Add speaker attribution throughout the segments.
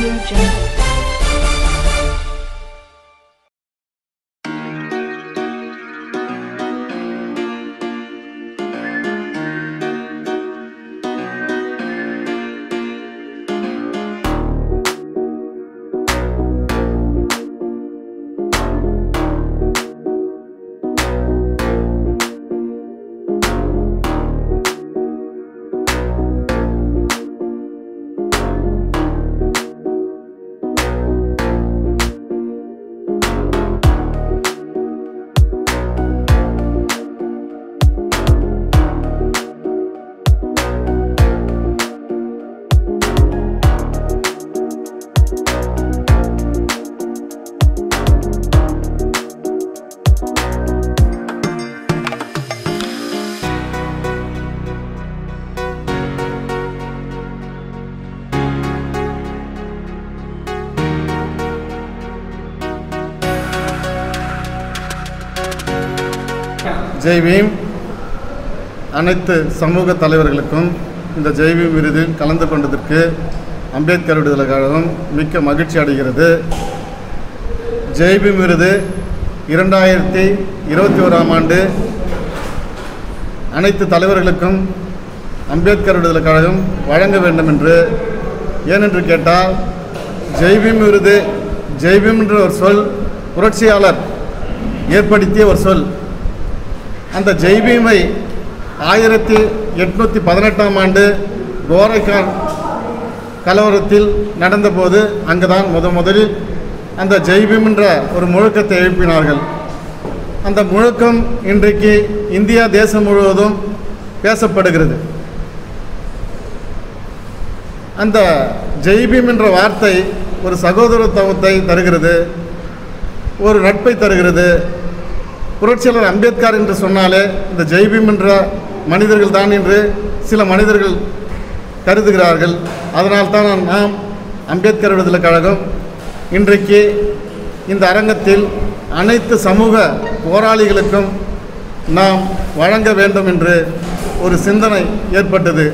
Speaker 1: ஜெய் பீம். அனைத்து சமூக தலைவர்களுக்கும் இந்த ஜெய் பீம் விருதில் கலந்து கொண்டதற்கு அம்பேத்கர் விடுதலை கழகம் மிக்க மகிழ்ச்சி அடைகிறது. ஜெய் பீம் விருது 2021ஆம் ஆண்டு அனைத்து தலைவர்களுக்கும் அம்பேத்கர் விடுதலை கழகம் வழங்க வேண்டும் என்று. ஏனென்று கேட்டால் ஜெய் பீம் விருது, ஜெய் பீம் என்ற ஒரு சொல் புரட்சியாளர் ஏற்படுத்திய ஒரு சொல். அந்த ஜெய் பீமை 1818ஆம் ஆண்டு கோரைக்கால் கலவரத்தில் நடந்தபோது அங்குதான் முதலில் அந்த ஜெய் பீம் என்ற ஒரு முழக்கத்தை எழுப்பினார்கள். அந்த முழக்கம் இன்றைக்கு இந்தியா தேசம் முழுவதும் பேசப்படுகிறது. அந்த ஜெய் பீம் என்ற வார்த்தை ஒரு சகோதரத்துவத்தை தருகிறது, ஒரு நட்பை தருகிறது. புரட்சியாளர் அம்பேத்கர் என்று சொன்னாலே இந்த ஜெய் பீம் என்ற மனிதர்கள் தான் என்று சில மனிதர்கள் கருதுகிறார்கள். அதனால்தான் நாம் அம்பேத்கர் விடுதலை கழகம் இன்றைக்கு இந்த அரங்கத்தில் அனைத்து சமூக போராளிகளுக்கும் நாம் வழங்க வேண்டும் என்று ஒரு சிந்தனை ஏற்பட்டது.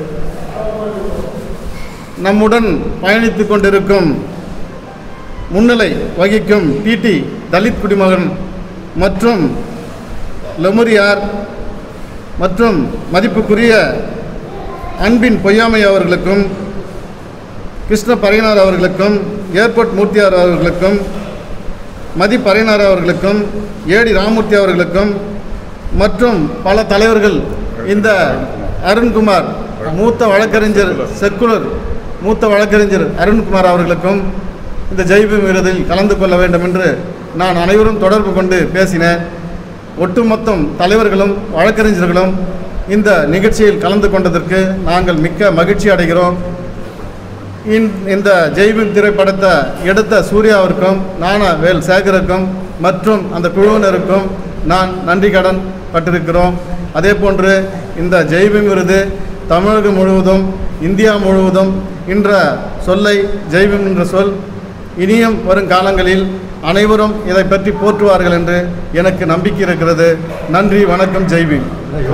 Speaker 1: நம்முடன் பயணித்து கொண்டிருக்கும் முன்னிலை வகிக்கும் T.D.K. தலித் குடிமகன் மற்றும் லெமுரியார் மற்றும் மதிப்புக்குரிய அன்பின் பொய்யாமை அவர்களுக்கும், கிருஷ்ண பரையனார் அவர்களுக்கும், ஏர்போர்ட் மூர்த்தியார் அவர்களுக்கும், மதி பரையனார் அவர்களுக்கும், ஏடி ராமூர்த்தி அவர்களுக்கும் மற்றும் பல தலைவர்கள், இந்த அருண்குமார் மூத்த வழக்கறிஞர், செக்குலர் மூத்த வழக்கறிஞர் அருண்குமார் அவர்களுக்கும் இந்த ஜெய் பீம் விருதில் கலந்து கொள்ள வேண்டும் என்று நான் அனைவரும் தொடர்பு கொண்டு பேசினேன். ஒட்டுமொத்தம் தலைவர்களும் வழக்கறிஞர்களும் இந்த நிகழ்ச்சியில் கலந்து கொண்டதற்கு நாங்கள் மிக்க மகிழ்ச்சி அடைகிறோம். இந்த ஜெய் பீம் திரைப்படத்தை எடுத்த சூர்யாவிற்கும், ஞானவேல் சேகருக்கும் மற்றும் அந்த குழுவினருக்கும் நான் நன்றி கடன் பட்டிருக்கிறோம். அதே போன்று இந்த ஜெய் பீம் விருது தமிழகம் முழுவதும், இந்தியா முழுவதும் என்ற சொல்லை, ஜெய் பீம் என்ற சொல் இனியும் வரும் காலங்களில் அனைவரும் இதை பற்றி போற்றுவார்கள் என்று எனக்கு நம்பிக்கை இருக்கிறது. நன்றி, வணக்கம், ஜெய் பீம்.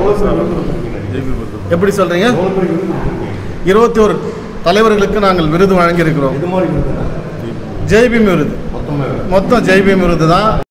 Speaker 1: எப்படி சொல்கிறீங்க? 21 தலைவர்களுக்கு நாங்கள் விருது வழங்கியிருக்கிறோம். ஜெய் பீம் விருது, மொத்தம் ஜெய் பீம் விருது தான்.